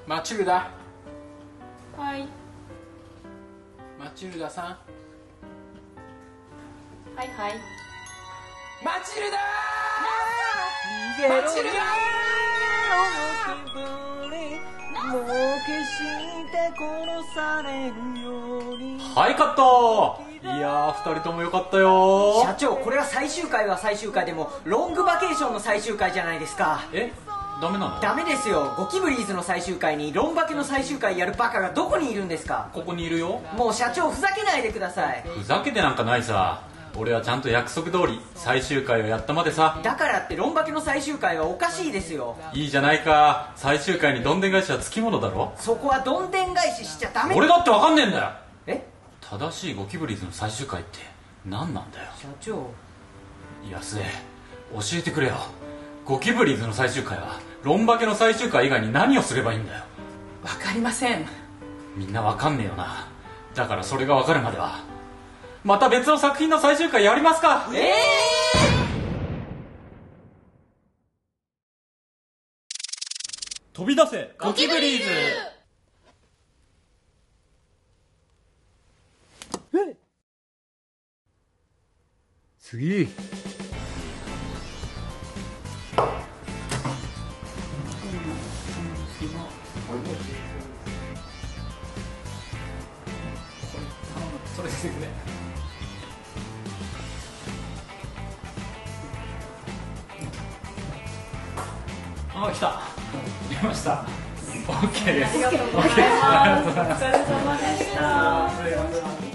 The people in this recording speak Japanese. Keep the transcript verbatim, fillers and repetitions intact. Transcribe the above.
マチルダ。 はい。 マチルダさん。 はいはい。 マチルダ逃げろマチルダもう決して殺されるように。 はいカット。いやーふたりともよかったよ。 社長、これは最終回は最終回でもロングバケーションの最終回じゃないですか。 えダメなの？ ダメですよ。ゴキブリーズの最終回にロンバケの最終回やるバカがどこにいるんですか。 ここにいるよ。 もう社長ふざけないでください。 ふざけてなんかないさ。俺はちゃんと約束通り最終回をやったまでさ。 だからってロンバケの最終回はおかしいですよ。 いいじゃないか。最終回にどんでん返しはつきものだろ。 そこはどんでん返ししちゃダメ。 俺だってわかんねえんだよ。 え正しいゴキブリーズの最終回って何なんだよ。 社長、 安江教えてくれよ。ゴキブリーズの最終回はロンバケの最終回以外に何をすればいいんだよ。 わかりません。 みんなわかんねえよな。だからそれがわかるまではまた別の作品の最終回やりますか。 ええー、飛び出せゴキブリーズ。 え次。 それですね。 あ、来た。出ました。オッケーです。 ありがとうございます。お疲れ様でした。